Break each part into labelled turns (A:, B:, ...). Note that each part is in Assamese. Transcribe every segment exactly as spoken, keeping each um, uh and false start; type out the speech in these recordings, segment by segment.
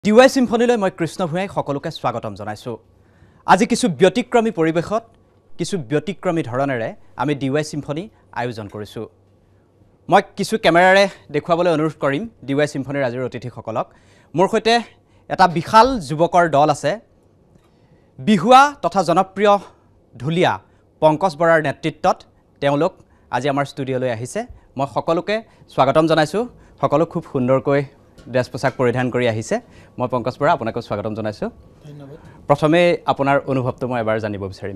A: ডি ৱাই চিম্ফনীলৈ মই কৃষ্ণ ভূঞাই সকলোকে স্বাগতম জনাইছো। আজি কিছু ব্যতিক্ৰমী পৰিবেশত কিছু ব্যতিক্ৰমী ধৰণেৰে আমি ডি ৱাই চিম্ফনী আয়োজন কৰিছো। মই কিছু কেমেৰাৰে দেখুৱাবলৈ অনুৰোধ কৰিম ডি ৱাই চিম্ফনীৰ আজিৰ অতিথিসকলক। মোৰ সৈতে এটা বিশাল যুৱকৰ দল আছে। বিহুৱা তথা জনপ্ৰিয় ঢুলীয়া পংকজ বৰাৰ নেতৃত্বত তেওঁলোক আজি আমাৰ ষ্টুডিঅ'লৈ আহিছে। মই সকলোকে স্বাগতম জনাইছো। সকলো খুব সুন্দৰকৈ ড্ৰেছ পোছাক পৰিধান কৰি আহিছে। মই পংকজ বৰা আপোনাক স্বাগতম জনাইছো।
B: ধন্যবাদ।
A: প্ৰথমে আপোনাৰ অনুভৱটো মই এবাৰ জানিব বিচাৰিম।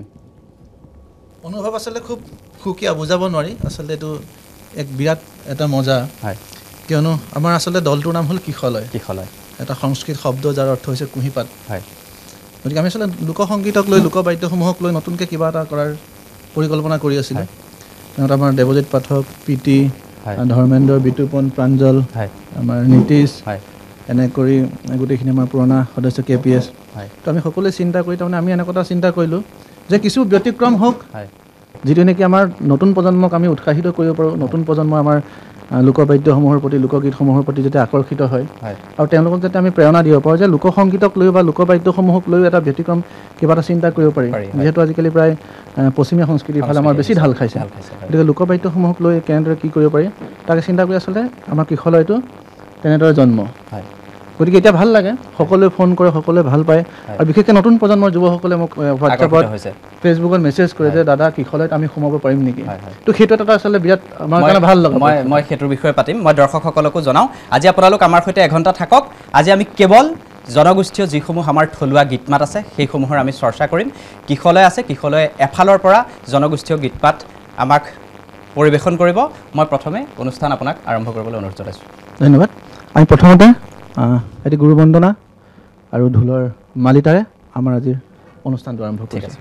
B: অনুভৱ আসলে খুব সুকীয়া, বুজাব নোৱাৰি। আসলে এইটো এক বিৰাট এটা মজা।
A: হয়,
B: কিয়নো আমাৰ আসলে দলটোৰ নাম হ'ল কিশলয়।
A: কিশলয়
B: এটা সংস্কৃত শব্দ যাৰ অৰ্থ হৈছে কুঁহিপাত।
A: হয়,
B: গতিকে আমি আসলে লোকসংগীতক লৈ লোকবাদ্যসমূহক লৈ নতুনকৈ কিবা এটা কৰাৰ পৰিকল্পনা কৰি আছিলোঁ। তেওঁত আমাৰ দেৱজিৎ পাঠক, প্ৰীতি, ধৰ্মেন্দ্ৰ, বিতুপন, প্ৰাঞ্জল, আমাৰ নীতিশ, এনে কৰি গোটেইখিনি আমাৰ পুৰণা সদস্য কে পি এছ। তো আমি সকলোৱে চিন্তা কৰি তাৰমানে আমি এনেকুৱা এটা চিন্তা কৰিলোঁ যে কিছু ব্যতিক্ৰম হওক, যিটো নেকি আমাৰ নতুন প্ৰজন্মক আমি উৎসাহিত কৰিব পাৰোঁ। নতুন প্ৰজন্ম আমাৰ লোকবাদ্যসমূহৰ প্ৰতি, লোকগীতসমূহৰ প্ৰতি যাতে আকৰ্ষিত হয় আৰু তেওঁলোকক যাতে আমি প্ৰেৰণা দিব পাৰোঁ যে লোকসংগীতক লৈ বা লোকবাদ্যসমূহক লৈ এটা ব্যতিক্ৰম কিবা এটা চিন্তা কৰিব পাৰি। যিহেতু আজিকালি প্ৰায় পশ্চিমীয়া সংস্কৃতিৰ ফালে আমাৰ বেছি ঢাল খাইছে, গতিকে লোকবাদ্যসমূহক লৈ কেনেদৰে কি কৰিব পাৰি তাকে চিন্তা কৰি আচলতে আমাৰ কিশলয়টো তেনেদৰে জন্ম। গতিকে এতিয়া ভাল লাগে, সকলোৱে ফোন কৰে, সকলোৱে ভাল পায় আৰু বিশেষকৈ নতুন প্ৰজন্মৰ যুৱকসকলে মোক হোৱাটছএপত, ফেচবুকত মেছেজ কৰে যে দাদা কিশলয়ত আমি সোমাব পাৰিম নেকি। তো সেইটো এটা আচলতে বিৰাট আমাৰ কাৰণে ভাল লাগে।
A: মই মই সেইটোৰ বিষয়ে পাতিম। মই দৰ্শকসকলকো জনাওঁ আজি আপোনালোক আমাৰ সৈতে এঘণ্টা থাকক। আজি আমি কেৱল জনগোষ্ঠীয় যিসমূহ আমাৰ থলুৱা গীতমাত আছে সেইসমূহৰ আমি চৰ্চা কৰিম। কিশলয় আছে, কিশলয়ে এফালৰ পৰা জনগোষ্ঠীয় গীতমাত আমাক পৰিৱেশন কৰিব। মই প্ৰথমে অনুষ্ঠান আপোনাক আৰম্ভ কৰিবলৈ অনুৰোধ জনাইছোঁ।
B: ধন্যবাদ। আমি প্ৰথমতে এটি গুৰু বন্দনা আৰু ঢোলৰ মালিতাৰে আমাৰ আজিৰ অনুষ্ঠানটো আৰম্ভ কৰিছোঁ।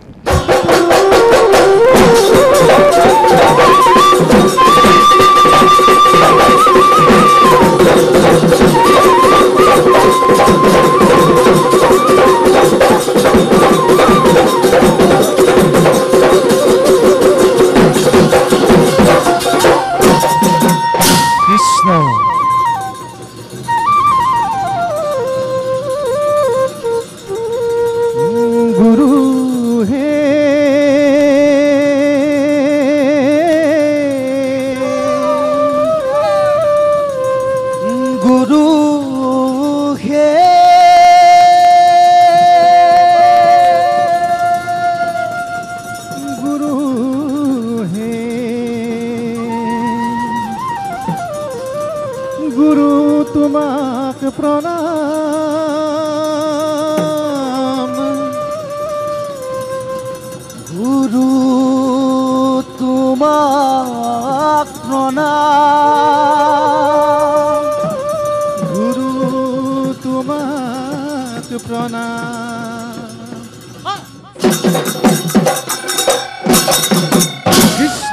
B: কৃষ্ণ গুৰু হে গুৰু হে গুৰু হে গুৰু তোমাক প্ৰণাম, গুৰু তোমাক প্ৰণাম, গুৰু তোমাক প্ৰণাম। কৃষ্ণ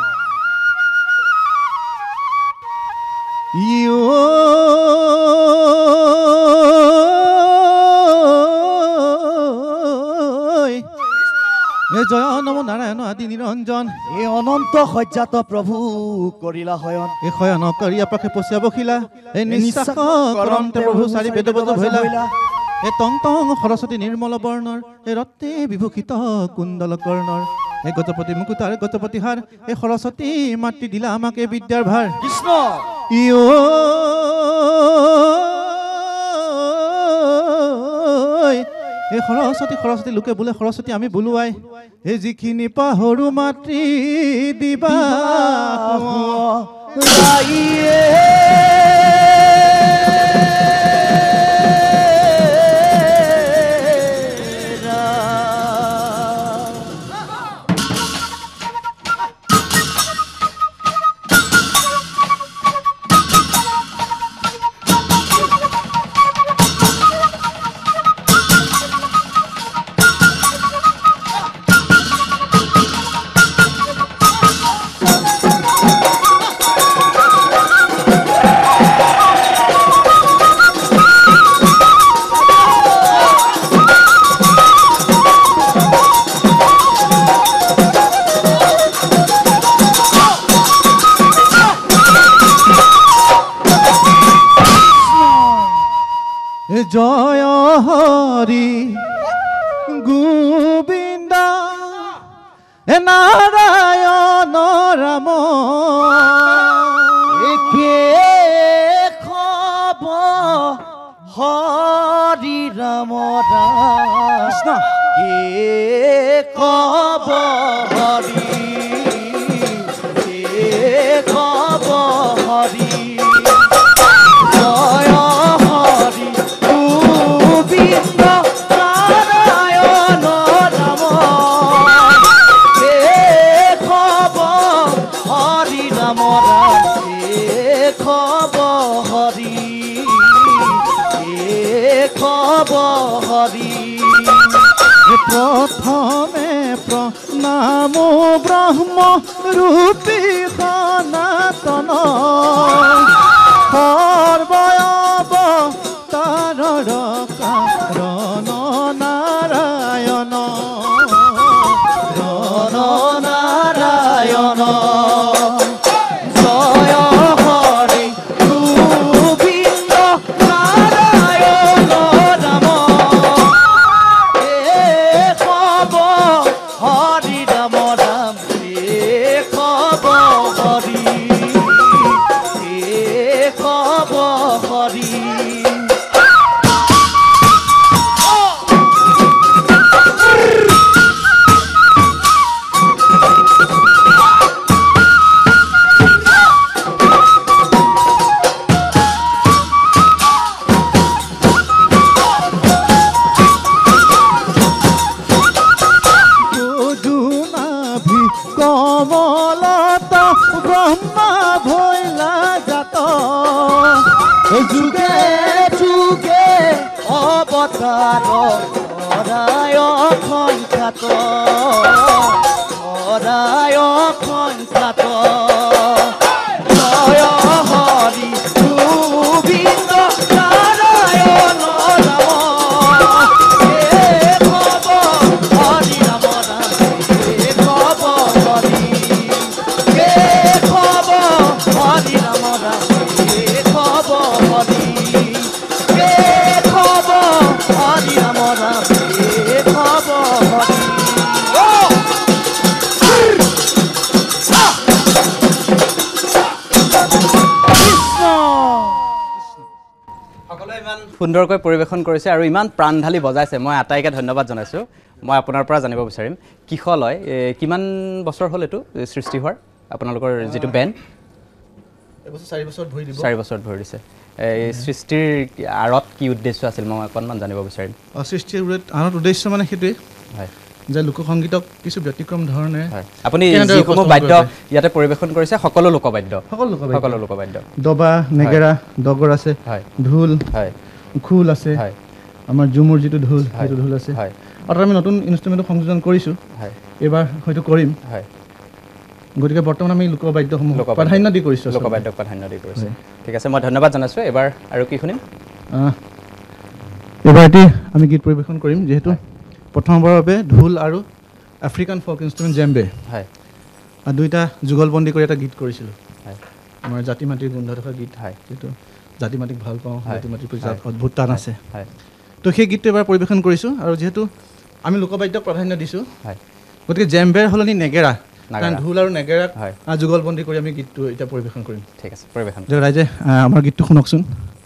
B: ইও জয় নম নাৰায়ণ আদি নিৰঞ্জন,
C: এই অনন্ত সজ্জাত প্ৰভু কৰিলা শয়ন,
B: এই শয়ন কৰি আপাকে পচিয়া বখিলা, এই নিশ্বাস কৰন্তে প্ৰভু চাৰি বেদ বজ ভৈলা, এই টং টং সৰস্বতী নিৰ্মল বৰ্ণৰ, এই ৰত্নে বিভূষিত কুণ্ডল কৰ্ণৰ, এই গজপতি মুকুতাৰ গজপতি হাৰ, এই সৰস্বতী মাতৃ দিলা আমাকে বিদ্যাৰ ভাৰ।
C: কৃষ্ণ
B: ইও এই সৰস্বতী সৰস্বতী লোকে বোলে সৰস্বতী আমি বোলোৱাই, এই যিখিনি পাহৰো মাতৃ দিবা জয় হৰি গোবিন্দ নাৰায়ণ ৰাম
C: একে খব হৰি ৰাম কৃষ্ণ কে খব হৰি কে খব হৰি জয় হৰি গোবিন্দ নাৰায়ণ ৰাম কে খব হৰি ৰাম ৰাম কে খব হৰি কে খব হৰি
B: প্ৰথমে প্ৰণাম ব্ৰহ্ম ৰূপী সনাতন সৰ্বয়ব তাৰৰ কাৰণ নাৰায়ণ
C: জন নাৰায়ণ জয় হৰি গোবিন্দ নাৰায়ণ ৰাম কে খব হৰি ৰাম ৰাম কে খব হৰি কে খব হৰি
B: যদুনাভি কমলত ব্ৰহ্মা ভৈলা জাত
C: যুগে যুগে অৱতাৰ সদায় সংখ্যাত সদায় সংখ্যাত জয় হৰি গোবিন্দ নাৰায়ণ ৰাম কে খব হৰি ৰাম ৰাম কে খব হৰি কে খব হৰি ৰাম ৰাম কে খব হৰি কে খব হৰি ৰাম ৰাম কে খব হৰি
A: সকলোৱে ইমান সুন্দৰকৈ পৰিৱেশন কৰিছে আৰু ইমান প্ৰাণ ঢালি বজাইছে মই আটাইকে ধন্যবাদ জনাইছোঁ মই আপোনাৰ পৰা জানিব বিচাৰিম কিশলয় কিমান বছৰ হ'ল এইটো সৃষ্টি হোৱাৰ আপোনালোকৰ যিটো বেণ্ড
B: এবছৰ চাৰি বছৰত ভৰি দিব
A: চাৰি বছৰত ভৰি দিছে এই সৃষ্টিৰ আঁৰত কি উদ্দেশ্য আছিল মই অকণমান জানিব বিচাৰিম
B: সৃষ্টিৰ আঁৰত উদ্দেশ্য মানে সেইটোৱে
A: হয়
B: যে লোকসংগীতক কিছু ব্যতিক্ৰম ধৰণে
A: হয় আপুনি যিসমূহ বাদ্য ইয়াতে পৰিৱেশন কৰিছে সকলো লোকবাদ্য
B: সকলো
A: সকলো লোকবাদ্য
B: দবা নেগেৰা ডগৰ আছে
A: হয়
B: ঢোল
A: হয়
B: খোল আছে
A: হয়
B: আমাৰ ঝুমুৰ যিটো ঢোল সেইটো ঢোল আছে
A: হয়
B: আৰু আমি নতুন ইনষ্ট্ৰুমেণ্ট সংযোজন কৰিছোঁ
A: হয়
B: এইবাৰ হয়তো কৰিম
A: হয়
B: গতিকে বৰ্তমান আমি লোকবাদ্যসমূহ প্ৰাধান্য দি কৰিছোঁ
A: লোকবাদ্যক প্ৰাধান্য দি কৰিছে ঠিক আছে মই ধন্যবাদ জনাইছোঁ এবাৰ আৰু কি শুনিম
B: এইবাৰ এটি আমি গীত পৰিৱেশন কৰিম যিহেতু প্ৰথমবাৰৰ বাবে ঢোল আৰু আফ্ৰিকান ফ'ক ইনষ্ট্ৰুমেণ্ট জেম্বে
A: হয়
B: আৰু দুইটা যুগলবন্দী কৰি এটা গীত কৰিছিলোঁ
A: হয়
B: আমাৰ জাতি মাটিৰ গোন্ধ থকা গীত
A: হয়
B: যিটো জাতি মাটিক ভাল পাওঁ জাতি মাটিৰ প্ৰতি
A: হয়।
B: অদ্ভুত টান আছে
A: হয়
B: তো সেই গীতটো এবাৰ পৰিৱেশন কৰিছোঁ আৰু যিহেতু আমি লোকবাদ্যক প্ৰাধান্য দিছোঁ
A: হয়
B: গতিকে জেম্বেৰ সলনি নেগেৰা কাৰণ
A: নাগাৰা।
B: ঢোল আৰু নেগেৰাক
A: হয়।
B: আহ, যুগলবন্দী কৰি আমি গীতটো এতিয়া পৰিৱেশন কৰিম
A: ঠিক আছে পৰিৱেশন
B: যে ৰাইজে আহ, আমাৰ গীতটো শুনকচোন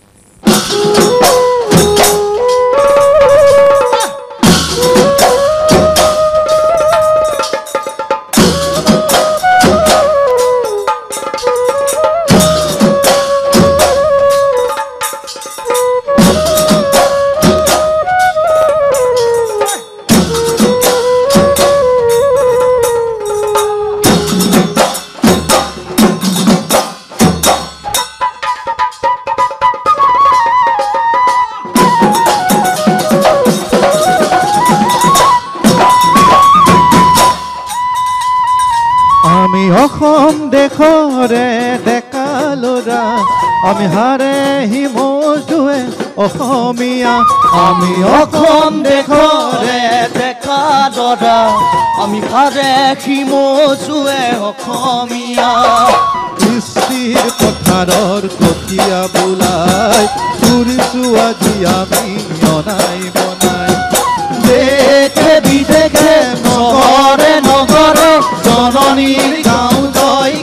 B: আমি অসম দেশৰে ডেকা ল'ৰা আমি হাৰে হিমজুৱে অসমীয়া
C: আমি অসম দেশৰে ডেকা ল'ৰা আমি হাৰে হিমজুৱে অসমীয়া
B: কৃষ্টি
D: মাটিৰ পথাৰৰ কঠীয়া বোলাই ফুৰিছো আজি আমি অনাই বনাই দেশে বিদেশে নগৰে নগৰে জননীৰ গাঁও জয়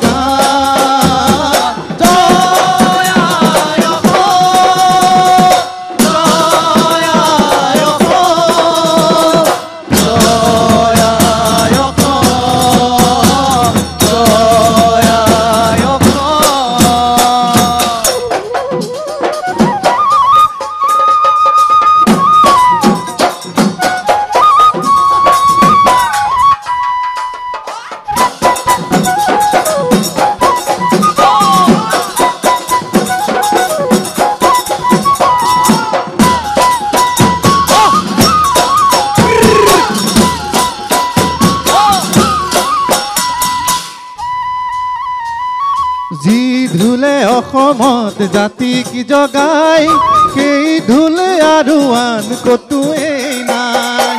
D: অসমত জাতি কি জগাই সেই ঢোলে আৰু আন কতোৱেই নাই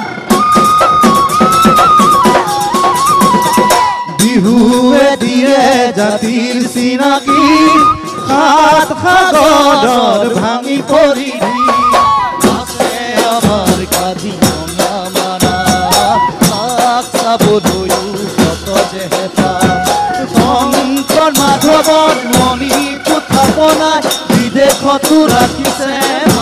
D: বিহুৱে দিয়ে জাতিৰ চিনাকি সাত সাগৰৰ ভাঙি পৰি আছে আমাৰ কাজিৰঙা মানা তাক চাবলৈও কত যে হেঁপাহ শংকৰ মাধৱৰ মণি বনাই বিদেশতো ৰাখিছে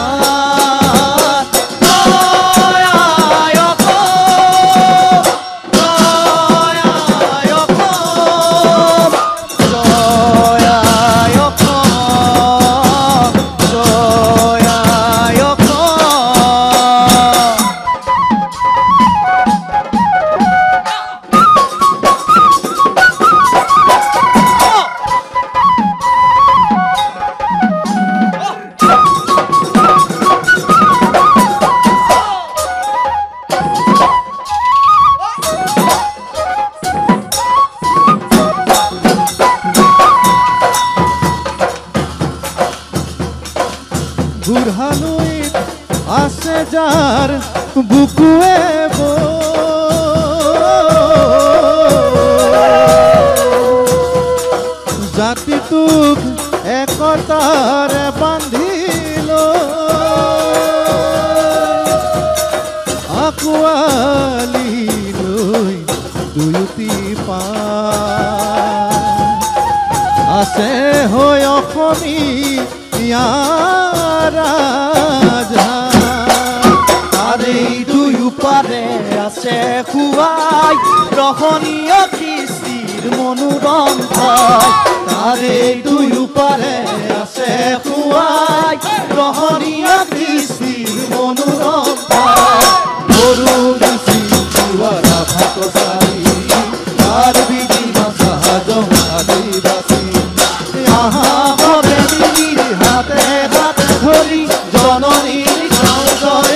D: বুঢ়ানৈত আছে যাৰ বুকুৱে জাতিটোক একতাৰে বান্ধিল আঁকোৱালি লৈ দুয়োটি পাৰ আছে হৈ অসমীয়া তাৰে দুয়ো পাৰে আছে খুৱাই ৰহণীয় কৃষ্টিৰ মনোৰম ঠাই তাৰে দুয়ো পাৰে আছে খুৱাই ৰহণীয় কৃষ্টিৰ মনোৰম ঠাই গৰু দিছি জোৱাৰা ভাতচাৰী তাৰ বিধি মাছা আদিবাসী আহা হবে মিলি হাতে হাতে ধৰি জননীৰ গাঁও জয়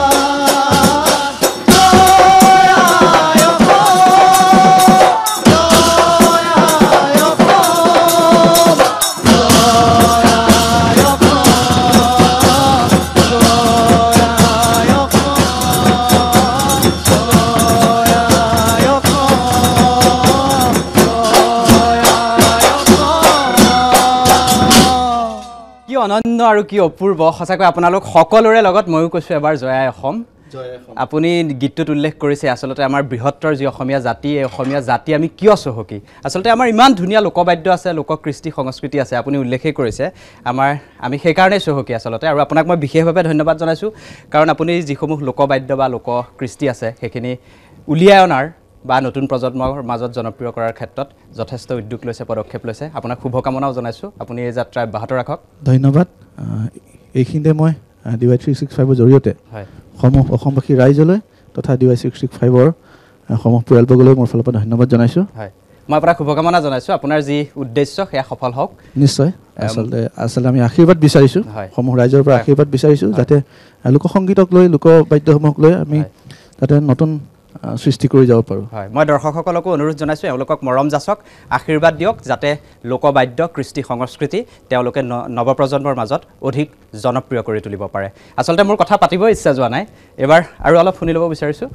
A: অনন্য আৰু কি অপূৰ্ব সঁচাকৈ আপোনালোক সকলোৰে লগত ময়ো কৈছোঁ এবাৰ জয় আই অসম আপুনি গীতটোত উল্লেখ কৰিছে আচলতে আমাৰ বৃহত্তৰ যি অসমীয়া জাতি এই অসমীয়া জাতি আমি কিয় চহকী আচলতে আমাৰ ইমান ধুনীয়া লোকবাদ্য আছে লোককৃষ্টি সংস্কৃতি আছে আপুনি উল্লেখেই কৰিছে আমাৰ আমি সেইকাৰণেই চহকী আচলতে আৰু আপোনাক মই বিশেষভাৱে ধন্যবাদ জনাইছোঁ কাৰণ আপুনি যিসমূহ লোকবাদ্য বা লোককৃষ্টি আছে সেইখিনি উলিয়াই অনাৰ বা নতুন প্ৰজন্মৰ মাজত জনপ্ৰিয় কৰাৰ ক্ষেত্ৰত যথেষ্ট উদ্যোগ লৈছে পদক্ষেপ লৈছে আপোনাক শুভকামনাও জনাইছোঁ আপুনি এই যাত্ৰা অব্যাহত ৰাখক
B: ধন্যবাদ এইখিনিতে মই ডি ৱাই থ্ৰী ছিক্স ফাইভৰ জৰিয়তে
A: হয়
B: সমূহ অসমবাসী ৰাইজলৈ তথা ডি ৱাই ছিক্স ছিক্স ফাইভৰ সমূহ পৰিয়ালবৰ্গলৈ মোৰ ফালৰ পৰা ধন্যবাদ জনাইছোঁ
A: হয় মই আপোনাক শুভকামনা জনাইছোঁ আপোনাৰ যি উদ্দেশ্য সেয়া সফল হওক
B: নিশ্চয় আচলতে আচলতে আমি আশীৰ্বাদ বিচাৰিছোঁ সমূহ ৰাইজৰ পৰা আশীৰ্বাদ বিচাৰিছোঁ যাতে লোকসংগীতক লৈ লোকবাদ্যসমূহক লৈ আমি যাতে নতুন সৃষ্টি কৰি যাব পাৰোঁ
A: হয় মই দৰ্শকসকলকো অনুৰোধ জনাইছোঁ এওঁলোকক মৰম যাচক আশীৰ্বাদ দিয়ক যাতে লোকবাদ্য কৃষ্টি সংস্কৃতি তেওঁলোকে নৱপ্ৰজন্মৰ মাজত অধিক জনপ্ৰিয় কৰি তুলিব পাৰে আচলতে মোৰ কথা পাতিব ইচ্ছা যোৱা নাই এবাৰ আৰু অলপ শুনি ল'ব বিচাৰিছোঁ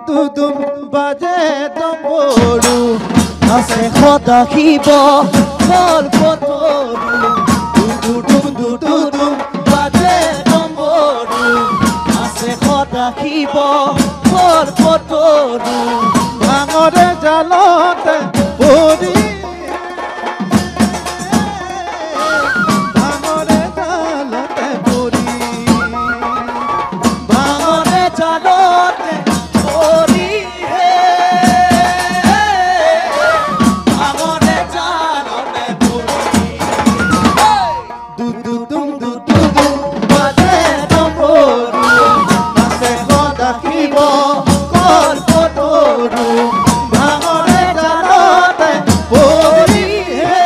D: টু দুম বাজে ডমৰু
C: আছে সদা শিৱ কল পতৰু
D: টু দুম টু দুম
C: বাজে ডম্বৰু আছে সদা শিৱ কল পতৰু
D: ভাঙৰে জালতে পৰি ভাঙৰে জালতে পৰি
C: ভাঙৰে জালতে পৰি হে ভাঙৰে জালতে পৰি
D: দু দু দুম দু দু দুম বাজে ডমৰু নাচে সদা শিৱ কল পতৰু ভাঙৰে জালতে পৰি হে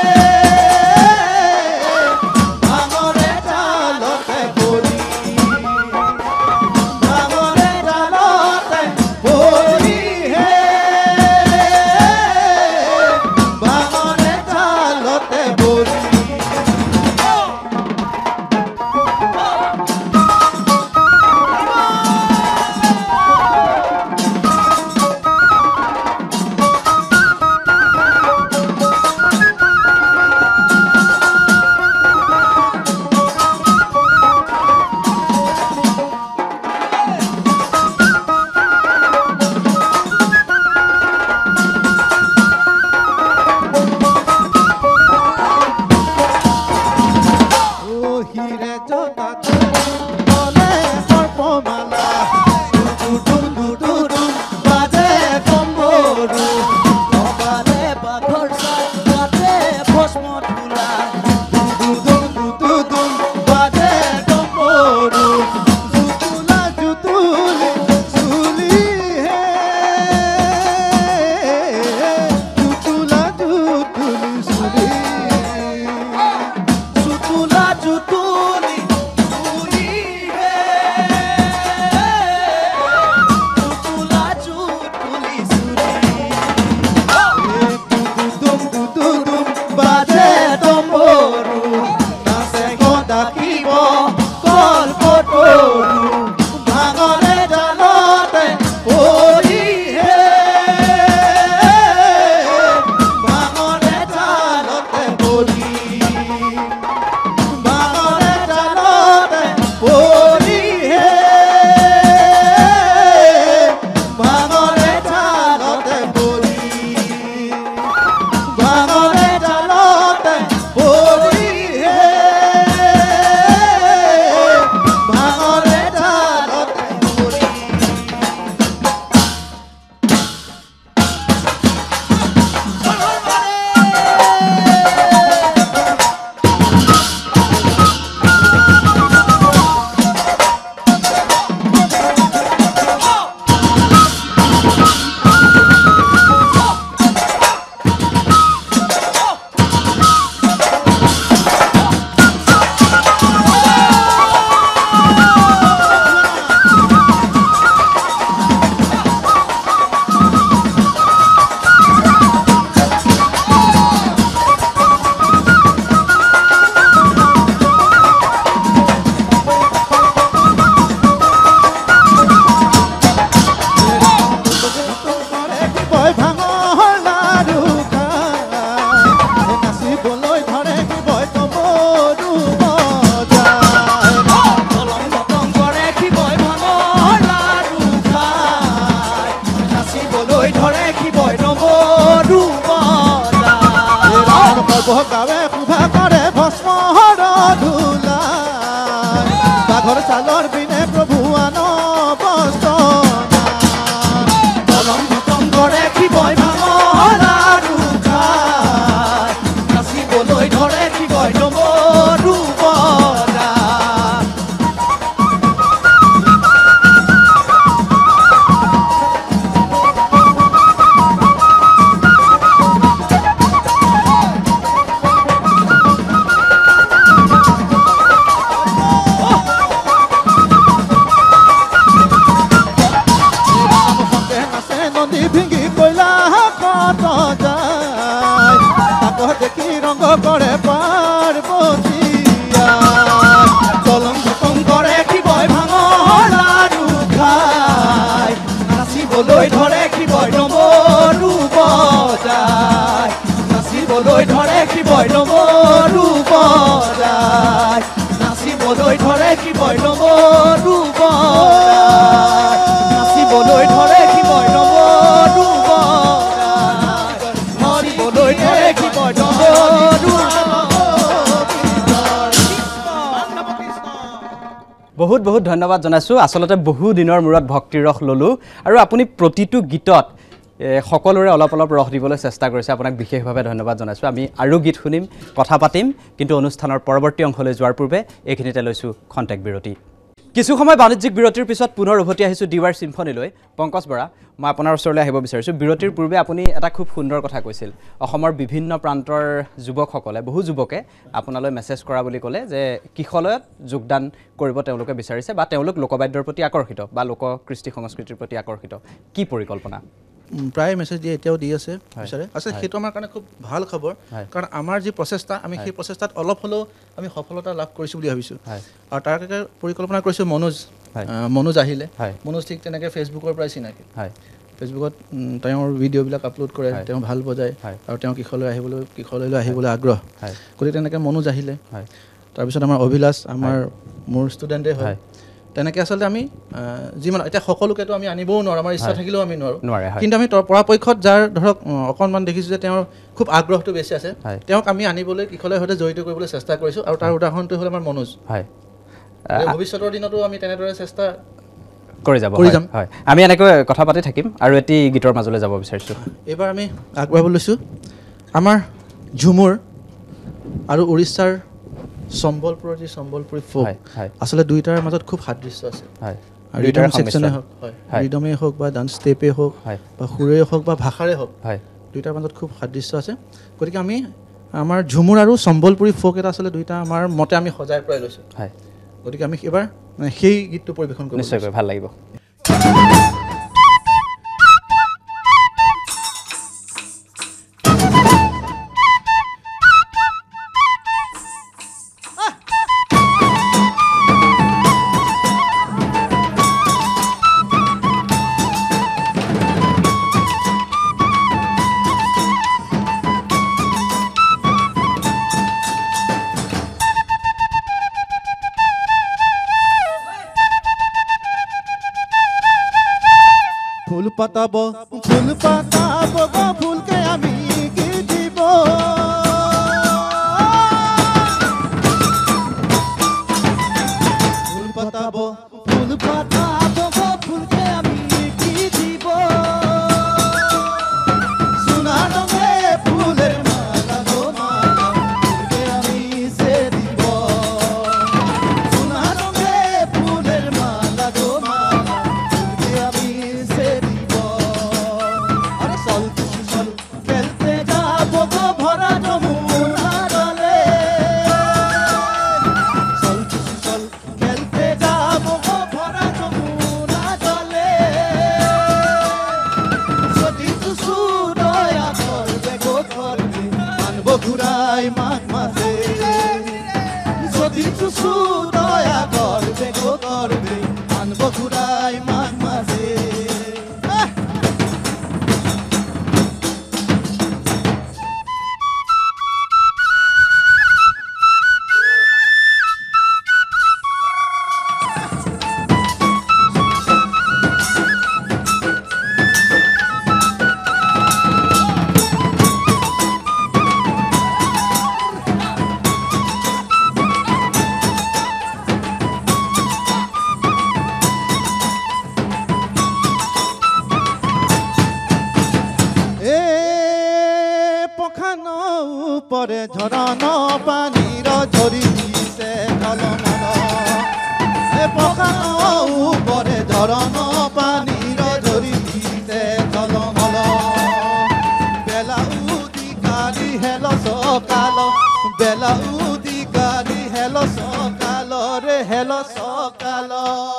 D: ভাঙৰে জালতে পৰি ভাঙৰে জালতে পৰি হে ভাঙৰে জালতে পৰি ও হিরে জগত বলে সর্পমালা টু টু টু টু টু বাজে ডম্বৰু
C: কপালে বাঘৰ চাই গাতে ভস্ম ধূলা
D: টু দুম টু টু দুম বাজে ডম্বৰু জুতুলা জুতুলি চুলি হে জুতুলা জুতুলি চুলি
C: চুতুলা চুতুলি চুলি হে চুতুলা চুতুলি চুলি
D: দুম দু দু দুম বাজে ডম্বৰু নাচে সদা শিৱ কল পতৰু ভাঙৰে জালতে পৰি হে ভাঙৰে জালতে পৰি ভাঙৰে জালতে পৰি হে ভাঙৰে জালতে পৰি ভাঙৰে জালতে পৰি হে ভাঙৰে জালতে পৰি বয় ভাঙৰ লাৰু খাই নাচিবলৈ ধৰে বয় ডম্বৰু বজায়
C: কলম বটম কৰে শিৱই ভাঙৰ লাৰু খাই নাচিবলৈ ধৰে শিৱই ডম্বৰু বজায়
D: বগাৱে শোভা কৰে ভস্মৰ ধূলাই বাঘৰ ছালৰ বিনে প্ৰভু আন বস্ত্ৰ
C: কলম বটম কৰে শিৱই ভাঙৰ লাৰু খাই নাচিবলৈ ধৰে শিৱই ডম্বৰু বজায়
D: ও
C: ধৰে শিৱই নৱ দুবৰাই নাচিবলৈ ধৰে শিৱই নৱ দুবৰাই ধৰিবলৈ ধৰে শিৱই নৱ
A: বহুত বহুত ধন্যবাদ জনাইছোঁ আসলতে বহু দিনৰ মূৰত ভক্তিৰ ৰস ল'লোঁ আৰু আপুনি প্ৰতিটো গীতত সকলোৰে অলপ অলপ ৰস দিবলৈ চেষ্টা কৰিছে আপোনাক বিশেষভাৱে ধন্যবাদ জনাইছোঁ আমি আৰু গীত শুনিম কথা পাতিম কিন্তু অনুষ্ঠানৰ পৰৱৰ্তী অংশলৈ যোৱাৰ পূৰ্বে এইখিনিতে লৈছোঁ খন্তেক বিৰতি কিছু সময় বাণিজ্যিক বিৰতিৰ পিছত পুনৰ উভতি আহিছোঁ ডি ৱাই চিম্ফনীলৈ পংকজ বৰা মই আপোনাৰ ওচৰলৈ আহিব বিচাৰিছোঁ বিৰতিৰ পূৰ্বে আপুনি এটা খুব সুন্দৰ কথা কৈছিল অসমৰ বিভিন্ন প্ৰান্তৰ যুৱকসকলে বহু যুৱকে আপোনালৈ মেছেজ কৰা বুলি ক'লে যে কিশলয়ত যোগদান কৰিব তেওঁলোকে বিচাৰিছে বা তেওঁলোক লোকবাদ্যৰ প্ৰতি আকৰ্ষিত বা লোক কৃষ্টি সংস্কৃতিৰ প্ৰতি আকৰ্ষিত কি পৰিকল্পনা
B: প্ৰায় মেছেজ দিয়ে এতিয়াও দি আছে বিচাৰে আচলতে সেইটো আমাৰ কাৰণে খুব ভাল খবৰ কাৰণ আমাৰ যি প্ৰচেষ্টা আমি সেই প্ৰচেষ্টাত অলপ হ'লেও আমি সফলতা লাভ কৰিছোঁ বুলি ভাবিছোঁ আৰু তাৰ কাৰণে পৰিকল্পনা কৰিছোঁ মনোজ মনোজ আহিলে মনোজ ঠিক তেনেকৈ ফেচবুকৰ পৰাই চিনাকি ফেচবুকত তেওঁৰ ভিডিঅ'বিলাক আপলোড কৰে তেওঁ ভাল বজায় আৰু তেওঁ কিশলয় আহিবলৈ কিশলয়লৈ আহিবলৈ আগ্ৰহ গতিকে তেনেকৈ মনোজ আহিলে তাৰপিছত আমাৰ অভিলাষ আমাৰ মোৰ ষ্টুডেণ্টে হয় তেনেকৈ আচলতে আমি যিমান এতিয়া সকলোকেতো আমি আনিবও নোৱাৰোঁ আমাৰ ইচ্ছা থাকিলেও আমি নোৱাৰোঁ কিন্তু আমি পৰাপক্ষত যাৰ ধৰক অকণমান দেখিছোঁ যে তেওঁৰ খুব আগ্ৰহটো বেছি আছে তেওঁক আমি আনিবলৈ কিশলয়ৰ সৈতে জড়িত কৰিবলৈ চেষ্টা কৰিছোঁ আৰু তাৰ উদাহৰণটো হ'ল আমাৰ মনোজ ভৱিষ্যতৰ দিনতো আমি তেনেদৰে চেষ্টা
A: কৰি যাব হয় আমি এনেকৈ কথা পাতি থাকিম আৰু এটি গীতৰ মাজলৈ যাব বিচাৰিছোঁ
B: এইবাৰ আমি আগবাঢ়িব লৈছোঁ আমাৰ ঝুমুৰ আৰু উৰিষ্যাৰ সম্বলপুৰৰ যি সম্বলপুৰী ফোক আচলতে দুইটাৰ মাজত খুব সাদৃশ্য আছে ৰিদম ছেকশ্যনে হওক ৰিদমেই হওক বা ডান্স ষ্টেপেই হওক বা সুৰেই হওক বা ভাষাৰে হওক দুইটাৰ মাজত খুব সাদৃশ্য আছে গতিকে আমি আমাৰ ঝুমুৰ আৰু সম্বলপুৰী ফোক এটা আচলতে দুইটা আমাৰ মতে আমি সজাই পৰাই লৈছোঁ গতিকে আমি এইবাৰ সেই গীতটো পৰিৱেশন কৰিম
A: নিশ্চয়কৈ ভাল লাগিব
D: ফুল পাতাব ফুল পাতাব গো ফুলকে আমি কি দিব ফুল পাতাব ফুল পাতাব গো ফুলকে আমি কি দিব সোনা রঙে ফুলের মালা গো মালা ফুলকে আমি সে দিব সোনা রঙে ফুলের মালা গো মালা ফুলকে আমি সে দিব আরে চল চল খেলতে যাব গো ভরা যমুনা জলে চল চল খেলতে যাব গো ভরা যমুনা জলে যদি তুসু দয়া করবে গো করবে আনব ঘুরাই মাঘ মাসে যদি তুসু দয়া করবে গো করবে আনব ঘুরাই মাঘ মাসে পরে ঝরন পানির ঝরি দিছে ঝলমল এ পখান উপরে ঝরন পানির ঝরি দিছে ঝলমল বেলা উদিকারি হেল সকাল বেলা উদিকারি হেল সকাল রে হেল সকাল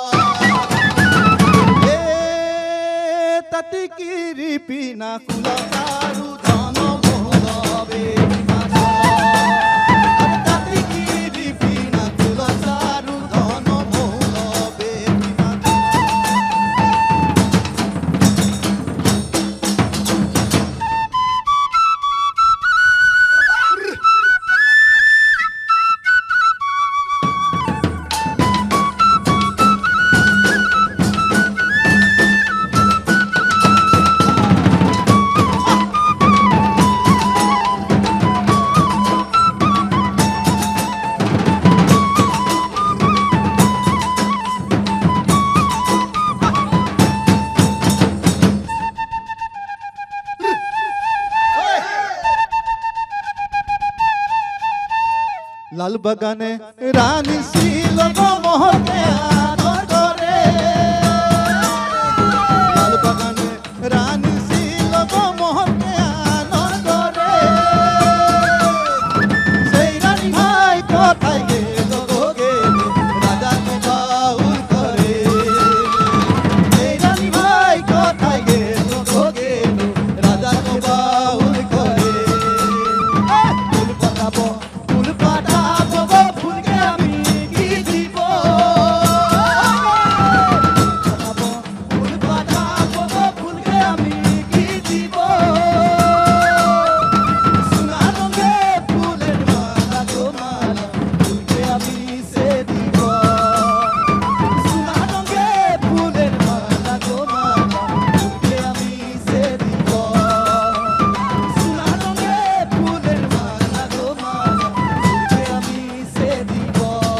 D: এ তাতি কিরি পিনা কুল সারু ধন মোহলবে লাল বাগানে রানী ছিল গো মহকে আদর করে লাল বাগানে রানী ছিল গো মহকে আদর করে সেই রানী ভাই কোথায় গেল গো গেল রাজা তো বাউল করে সেই রানী ভাই কোথায় গেল গো গেল রাজা তো বাউল করে ফুল পাতাবো ফুল পাতাবো গো ফুলকে আমি কি দিব পাতাবো ফুল পাতাবো গো ফুলকে আমি কি দিব সোনা রঙে ফুলের মালা গো মালা ফুলকে আমি সে দিব সোনা রঙে ফুলের মালা গো মালা ফুলকে আমি সে দিব সোনা রঙে ফুলের মালা গো মালা ফুলকে আমি সে দিব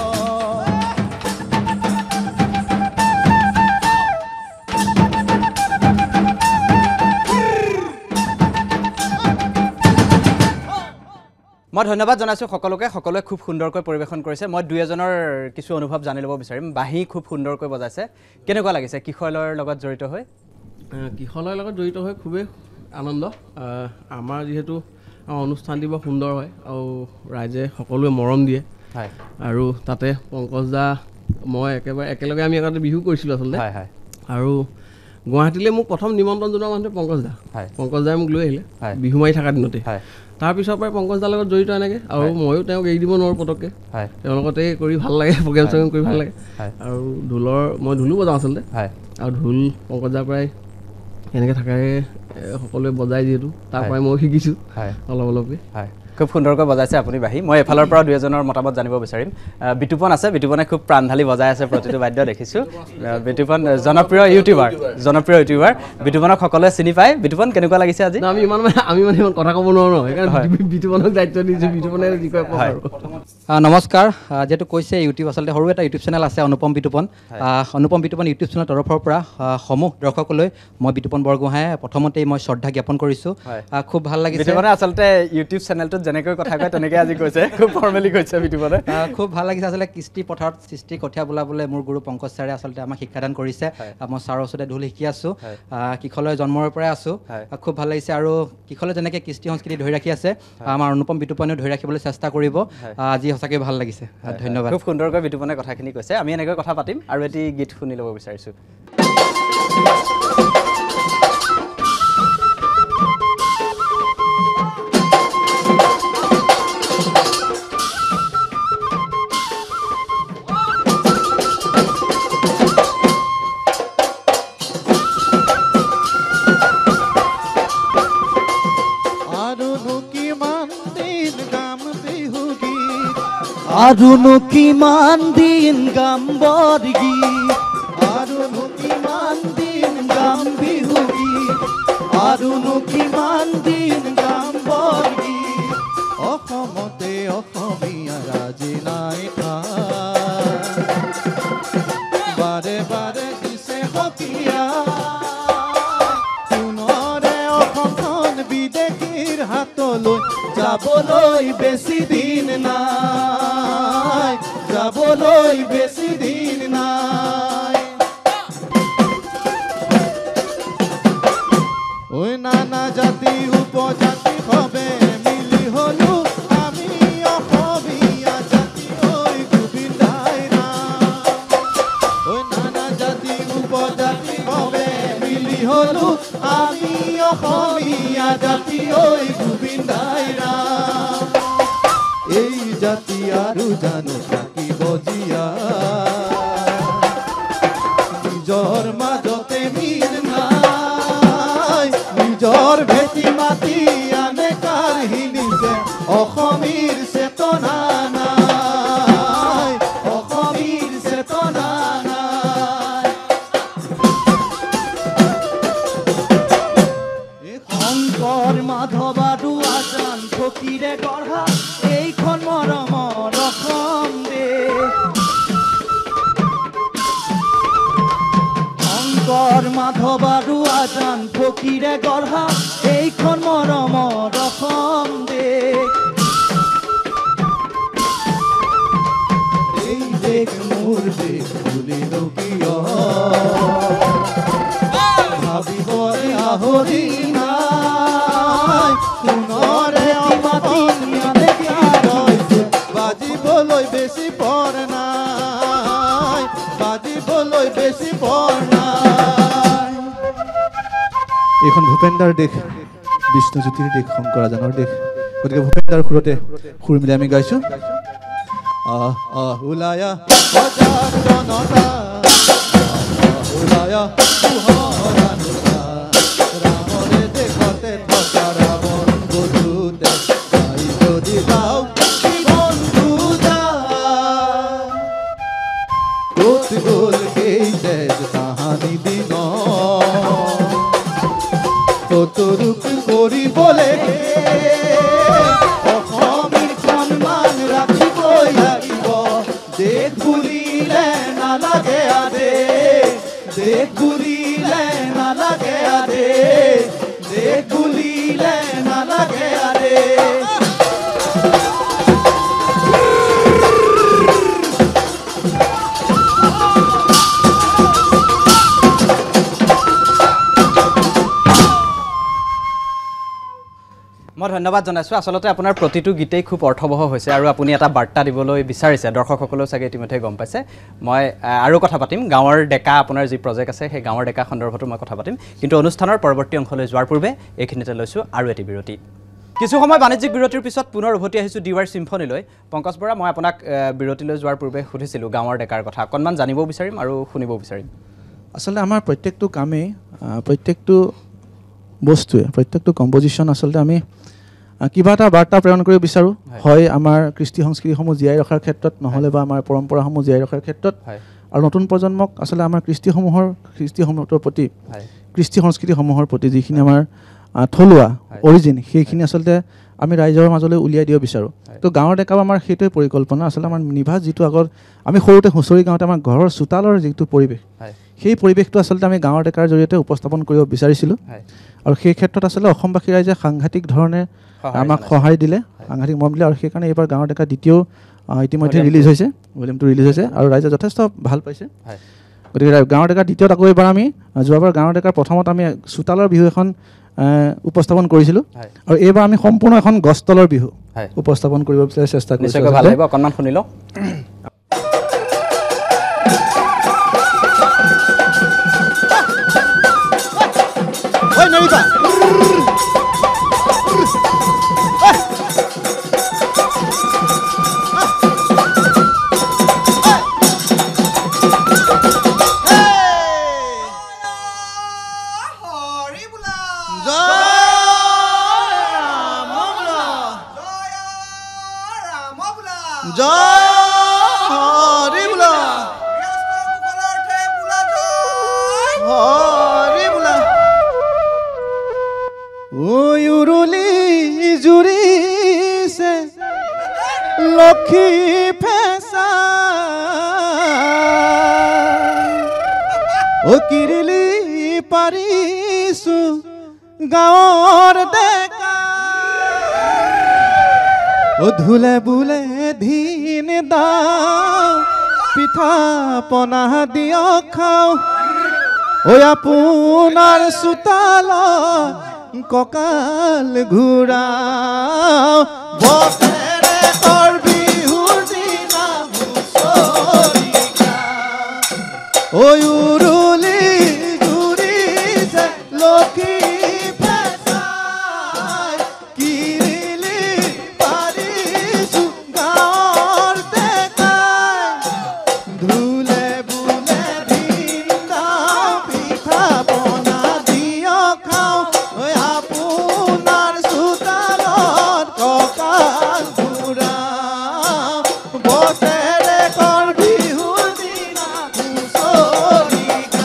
A: মই ধন্যবাদ জনাইছোঁ সকলোকে সকলোৱে খুব সুন্দৰকৈ পৰিৱেশন কৰিছে মই দুই এজনৰ কিছু অনুভৱ জানি ল'ব বিচাৰিম বাঁহী খুব সুন্দৰকৈ বজাইছে কেনেকুৱা লাগিছে কিশোৰৰ লগত জড়িত হৈ
E: কিশোৰৰ লগত জড়িত হৈ খুবেই আনন্দ আহ, আমাৰ যিহেতু আমাৰ অনুষ্ঠানটি বৰ সুন্দৰ হয় আৰু ৰাইজে সকলোৱে মৰম দিয়ে
A: হয়
E: আৰু তাতে পংকজ দা মই একেবাৰে একেলগে আমি আগতে বিহু কৰিছিলোঁ আচলতে
A: হয় হয়
E: আৰু গুৱাহাটীলৈ মোক প্ৰথম নিমন্ত্ৰণ জনোৱা মানুহে পংকজ দা
A: হয়
E: পংকজ দাই মোক লৈ আহিলে
A: হয়।
E: বিহু মাৰি থকা দিনতে
A: হয়
E: তাৰপিছৰ পৰাই পংকজ দাৰ লগত জড়িত এনেকৈ আৰু ময়ো তেওঁক এৰি দিব নোৱাৰোঁ পটককৈ
A: হয়
E: তেওঁৰ লগতে কৰি ভাল লাগে প্ৰগ্ৰেম চগ্ৰেম কৰি ভাল লাগে
A: হয়
E: আৰু ঢোলৰ মই ঢোলো বজাওঁ আচলতে
A: হয়
E: আৰু ঢোল পংকজ দাৰ পৰাই এনেকৈ থাকাৰে সকলোৱে বজাই যিহেতু তাৰ পৰাই মই শিকিছোঁ
A: হয়
E: অলপ অলপকৈ
A: হয় খুব সুন্দৰকৈ বজাইছে আপুনি বাঁহী মই এফালৰ পৰা দুই এজনৰ মতামত জানিব বিচাৰিম আহ, বিতুপন আছে বিতুপনে খুব প্ৰাণ ঢালি বজাই আছে প্ৰতিটো বাদ্য দেখিছোঁ আহ, বিতুপন আহ, জনপ্ৰিয় ইউটিউবাৰ জনপ্ৰিয় ইউটিউবাৰ বিতুপনক সকলোৱে চিনি পায় বিতুপন কেনেকুৱা লাগিছে আজি
E: আমি ইমান মানে আমি মানে ইমান কথা ক'ব নোৱাৰোঁ ন সেইকাৰণে বিতুপনক দায়িত্ব দিছোঁ বিতুপনে যি কয় কওক আৰু
F: আহ, নমস্কাৰ আহ, যিহেতু কৈছে ইউটিউব আচলতে সৰু এটা ইউটিউব চেনেল আছে অনুপম বিতুপন আহ, অনুপম বিতুপন ইউটিউব চেনেলৰ তৰফৰ পৰা আহ, সমূহ দৰ্শকলৈ মই বিতুপন বৰগোহাঁয়ে প্ৰথমতেই মই শ্ৰদ্ধা জ্ঞাপন কৰিছোঁ
A: হয়।
F: আহ, খুব ভাল লাগিছে
A: বিতুপনে আচলতে ইউটিউব চেনেলটোত যেনেকৈ কথা কয় তেনেকৈ আজি কৈছে খুব ফৰ্মেলি কৈছে বিতুপনে
F: আহ, খুব ভাল লাগিছে আচলতে কৃষ্টি পথাৰত সৃষ্টি কঠীয়া বোলাবলৈ মোৰ গুৰু পংকজ ছাৰে আচলতে আমাক শিক্ষাদান কৰিছে আহ, মই ছাৰৰ ওচৰতে ঢোল শিকি আছোঁ কিশলয় জন্মৰ পৰাই আছোঁ
A: হয়।
F: আহ, খুব ভাল লাগিছে আৰু কিশলয় যেনেকৈ কৃষ্টি সংস্কৃতি ধৰি ৰাখি আছে আমাৰ অনুপম বিতুপনেও ধৰি ৰাখিবলৈ চেষ্টা কৰিব আহ, আজি সঁচাকৈ ভাল লাগিছে আহ, ধন্যবাদ
A: খুব সুন্দৰকৈ বিতুপনে কথাখিনি কৈছে আমি এনেকৈ কথা পাতিম আৰু এটি গীত শুনি ল'ব বিচাৰিছোঁ
D: আৰু কিমান দিন গাম বিহু গীত
C: আৰুনো কিমান দিন গাম বৰগীত
D: আৰুনো কিমান দিন গাম বিহু গীত
C: আৰুনো কিমান দিন গাম বৰগীত
D: অসমতে অসমীয়া ৰাজি নাই ঠাই বাৰে বাৰে দিছে সকিয়া পুনৰে অসমখন বিদেশীৰ হাতলৈ যাবলৈ বেছি দিন নাই যাবলৈ বেছি দিন নাই ঐ নানা জাতি উপজাতি সবে মিলি হলো আমি অসমীয়া জাতি ঐ গোবিন্দাই নাম ঐ নানা জাতি উপজাতি সবে মিলি হলো আমি অসমীয়া জাতি ঐ গোবিন্দাই নাম এই জাতি আৰু জানো থাকিব জীয়াই নিজৰ মাজতে মিল নাই নিজৰ ভেটি মাটি আনে কাঢ়িনিছে অসমীৰ চেতনা নাই অসমীৰ চেতনা নাই
C: শংকৰ মাধৱ আৰু আজান ফকীৰে গঢ়া এইখন মৰমৰ অসম দেশ শংকৰ মাধৱ আৰু আজান ফকীৰে গঢ়া এইখন মৰমৰ অসম দেশ
D: দেশ মোৰ দেশ বুলিলো কিয় ভাবিবলে আহৰি নাই সোণৰে অমাটিয়ালে কি ৰৈছে বাজিবলৈ বেছি পৰ নাই বাজিবলৈ বেছি পৰ নাই এইখন ভূপেন্দাৰ দেশ বিষ্ণুজ্যোতিৰ দেশ শংকৰাজানৰ দেশ গতিকে ভূপেন্দাৰ সুৰতে সুৰ মিলাই আমি গাইছোঁ আহ আহ ওলায়া বজাৰ জনতা আহ ওলায়া পোহৰানুতা ৰামৰে দেশতে থকা ৰাৱণ বধূতে চাই যদি যাওঁ জীৱন পূজা ক'ত গ'ল সেই তেজ তাহানি দিন ততৰূপ কৰিবলে অসমীৰ সন্মান ৰাখিবই লাগিব দেশ বুলিলে নালাগে আদেশ দেশ বুলিলে নালাগে আদেশ দেশ বুলিলে নালাগে আদেশ
A: মই ধন্যবাদ জনাইছোঁ আচলতে আপোনাৰ প্ৰতিটো গীতেই খুব অৰ্থবহ হৈছে আৰু আপুনি এটা বাৰ্তা দিবলৈ বিচাৰিছে দৰ্শকসকলেও চাগে ইতিমধ্যে গম পাইছে মই আৰু কথা পাতিম গাঁৱৰ ডেকা আপোনাৰ যি প্ৰজেক্ট আছে সেই গাঁৱৰ ডেকা সন্দৰ্ভতো মই কথা পাতিম কিন্তু অনুষ্ঠানৰ পৰৱৰ্তী অংশলৈ যোৱাৰ পূৰ্বে এইখিনিতে লৈছোঁ আৰু এটি বিৰতি কিছু সময় বাণিজ্যিক বিৰতিৰ পিছত পুনৰ উভতি আহিছোঁ ডি ৱাই চিম্ফনীলৈ পংকজ বৰা মই আপোনাক বিৰতিলৈ যোৱাৰ পূৰ্বে সুধিছিলোঁ গাঁৱৰ ডেকাৰ কথা অকণমান জানিব বিচাৰিম আৰু শুনিব বিচাৰিম
B: আচলতে আমাৰ প্ৰত্যেকটো কামেই প্ৰত্যেকটো বস্তুৱে প্ৰত্যেকটো কম্পজিশ্যন আচলতে আমি কিবা এটা বাৰ্তা প্ৰেৰণ কৰিব বিচাৰোঁ হয় আমাৰ কৃষ্টি সংস্কৃতিসমূহ জীয়াই ৰখাৰ ক্ষেত্ৰত নহ'লে বা আমাৰ পৰম্পৰাসমূহ জীয়াই ৰখাৰ ক্ষেত্ৰত আৰু নতুন প্ৰজন্মক আচলতে আমাৰ কৃষ্টিসমূহৰ কৃষ্টিসমূহৰ প্ৰতি কৃষ্টি সংস্কৃতিসমূহৰ প্ৰতি যিখিনি আমাৰ থলুৱা অৰিজিন সেইখিনি আচলতে আমি ৰাইজৰ মাজলৈ উলিয়াই দিব বিচাৰোঁ তো গাঁৱৰ ডেকা আমাৰ সেইটোৱে পৰিকল্পনা আচলতে আমাৰ নিভাজ যিটো আগত আমি সৰুতে হুঁচৰি গাঁৱতে আমাৰ ঘৰৰ চোতালৰ যিটো পৰিৱেশ সেই পৰিৱেশটো আচলতে আমি গাঁৱৰ ডেকাৰ জৰিয়তে উপস্থাপন কৰিব বিচাৰিছিলোঁ আৰু সেই ক্ষেত্ৰত আচলতে অসমবাসী ৰাইজে সাংঘাতিক ধৰণে আমাক সহায় দিলে সাংঘাতিক মৰম দিলে আৰু সেইকাৰণে এইবাৰ গাঁৱৰ ডেকা দ্বিতীয় ইতিমধ্যে ৰিলিজ হৈছে ভলিউমটো ৰিলিজ হৈছে আৰু ৰাইজে যথেষ্ট ভাল পাইছে গতিকে গাঁৱৰ ডেকাৰ দ্বিতীয়ত আকৌ এইবাৰ আমি যোৱাবাৰ গাঁৱৰ ডেকাৰ প্ৰথমত আমি চোতালৰ বিহু এখন উপস্থাপন কৰিছিলোঁ আৰু এইবাৰ আমি সম্পূৰ্ণ এখন গছতলৰ বিহু উপস্থাপন কৰিব বিচাৰি চেষ্টা কৰিছোঁ
A: ভাল লাগিব অকণমান শুনি লওঁ
D: ঐ নৰিবা লক্ষী ফেঁচা ও কিৰিলি পাৰিছো গাঁৱৰ ডেকা ও ধুলে বোলে ধিন দাও পিঠা পনা দিয়ক খাওঁ ঐ আপোনাৰ চোতালত কঁকাল ঘূৰাও বছেৰে তৰ বিহুৰ দিনা হুঁচৰি গাওঁ ঐ উৰুলি জুৰিছে লক্ষী ফেঁচাই কিৰিলি পাৰিছো গাঁৱৰ ডেকাই ধুলে বোলে ধিন দাও পিঠা পনা দিয়ক খাওঁ ঐ আপোনাৰ চোতালত কঁকাল ঘূৰাও বছেৰে কৰ বিহুৰ দিনা হুঁচৰি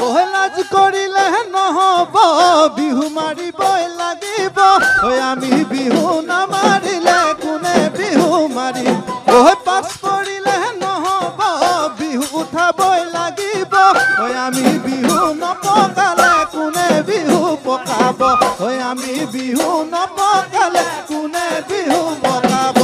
D: ঐ লাজ কৰিলে নহ'ব বিহু মাৰিবই লাগিব ঐ আমি বিহু নামাৰিলে কোনে বিহু মাৰিম ঐ পাছ পৰিলে নহ'ব বিহু উঠাবই লাগিব ঐ আমি বিহু নপকালে কোনে বিহু পকাব ঐ আমি বিহু নপকালে কোনে বিহু পকাব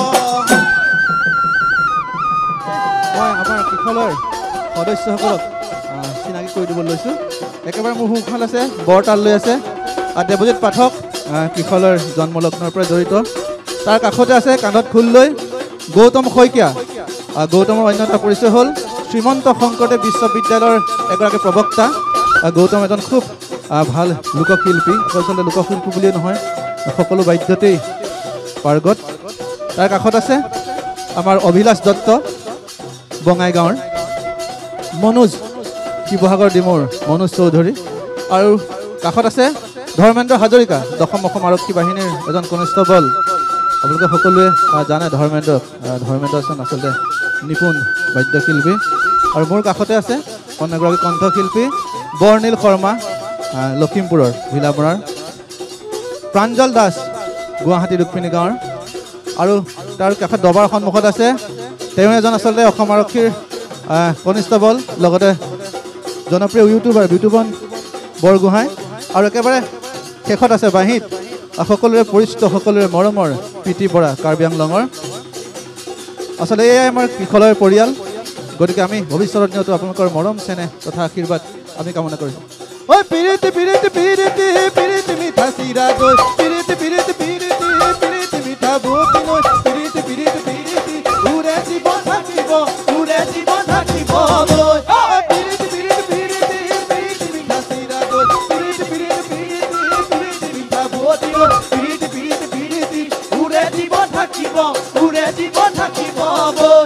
D: মই আমাৰ কিশলৰ সদস্যসকলক চিনাকি কৰি দিব লৈছোঁ একেবাৰে মোৰ সোঁফাল আছে বৰতাল লৈ আছে আৰু দেৱজিৎ পাঠক কিশলৰ জন্মলগ্নৰ পৰা জড়িত তাৰ কাষতে আছে কান্ধত খোল লৈ গৌতম শইকীয়া গৌতমৰ অন্য এটা পৰিচয় হ'ল শ্ৰীমন্ত শংকৰদেৱ বিশ্ববিদ্যালয়ৰ এগৰাকী প্ৰবক্তা গৌতম এজন খুব ভাল লোকশিল্পী আচলতে লোকশিল্পী বুলিয়ে নহয় সকলো বাদ্যতেই পাৰ্গত তাৰ কাষত আছে আমাৰ অভিলাষ দত্ত বঙাইগাঁৱৰ মনোজ শিৱসাগৰ ডিমৌৰ মনোজ চৌধুৰী আৰু কাষত আছে ধৰ্মেন্দ্ৰ হাজৰিকা দশম অসম আৰক্ষী বাহিনীৰ এজন কনিষ্টবল আপোনালোকে সকলোৱে জানে ধৰ্মেন্দ্ৰক ধৰ্মেন্দ্ৰ এজন আচলতে নিপুণ বাদ্যশিল্পী আৰু মোৰ কাষতে আছে অন্য এগৰাকী কণ্ঠশিল্পী বৰ্ণিল শৰ্মা লখিমপুৰৰ ভিলাবৰাৰ প্ৰাঞ্জল দাস গুৱাহাটী ৰুক্মিণী গাঁৱৰ আৰু তাৰ কাষত দবাৰ সন্মুখত আছে তেওঁ এজন আচলতে অসম আৰক্ষীৰ কনিষ্টবল লগতে জনপ্ৰিয় ইউটিউবাৰ বিতুপন বৰগোহাঁই আৰু একেবাৰে শেষত আছে বাঁহীত সকলোৰে পৰিচিত সকলোৰে মৰমৰ প্ৰীতি বৰা কাৰ্বি আংলঙৰ আচলতে এয়াই আমাৰ কিশলৰ পৰিয়াল গতিকে আমি ভৱিষ্যতৰ দিনতো আপোনালোকৰ মৰম চেনেহ তথা আশীৰ্বাদ আমি কামনা কৰিছোঁ ঐ পিৰিতি পিৰিতি পিৰিতি পিৰিতি মিঠা চিৰা দৈ পিৰিতি পিৰিতি পিৰিতি পিৰিতি মিঠা বুটি নৈ পিৰিতি পিৰিতি পিৰিতি উৰে জীৱন থাকিব উৰে জীৱন থাকিব দৈ পিৰিতি পিৰিতি পিৰিতি পিৰিতি মিঠা চিৰা দৈ পিৰিতি পিৰিতি পিৰিতি পিৰিতি মিঠা বুটি নৈ পিৰিতি পিৰিতি পিৰিতি উৰে জীৱন থাকিব উৰে জীৱন থাকিব দৈ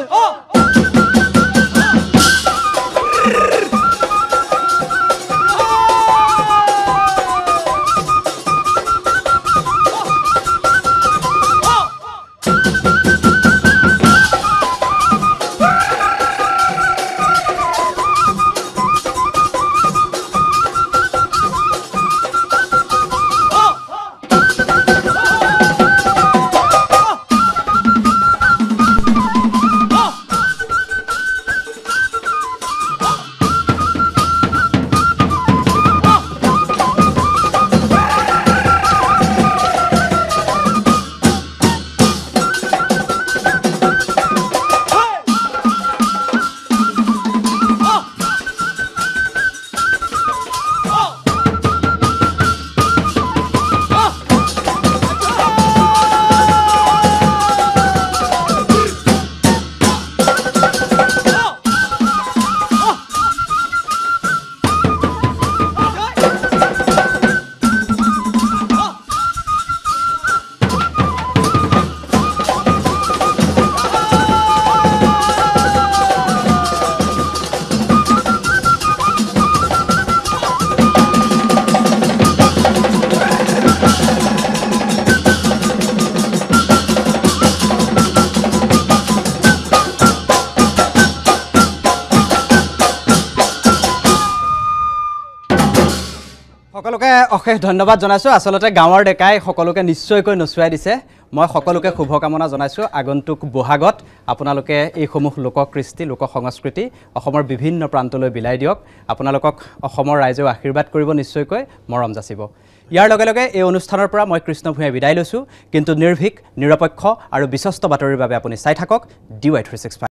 A: সকলোকে অশেষ ধন্যবাদ জনাইছোঁ আসলতে গাঁৱৰ ডেকাই সকলোকে নিশ্চয়কৈ নচুৱাই দিছে মই সকলোকে শুভকামনা জনাইছোঁ আগন্তুক বহাগত আপোনালোকে এইসমূহ লোককৃষ্টি লোক সংস্কৃতি অসমৰ বিভিন্ন প্ৰান্তলৈ বিলাই দিয়ক আপোনালোকক অসমৰ ৰাইজেও আশীৰ্বাদ কৰিব নিশ্চয়কৈ মৰম যাচিব ইয়াৰ লগে লগে এই অনুষ্ঠানৰ পৰা মই কৃষ্ণ ভূঞাই বিদায় লৈছোঁ কিন্তু নিৰ্ভীক নিৰপেক্ষ আৰু বিশ্বস্ত বাতৰিৰ বাবে আপুনি চাই থাকক D Y three sixty five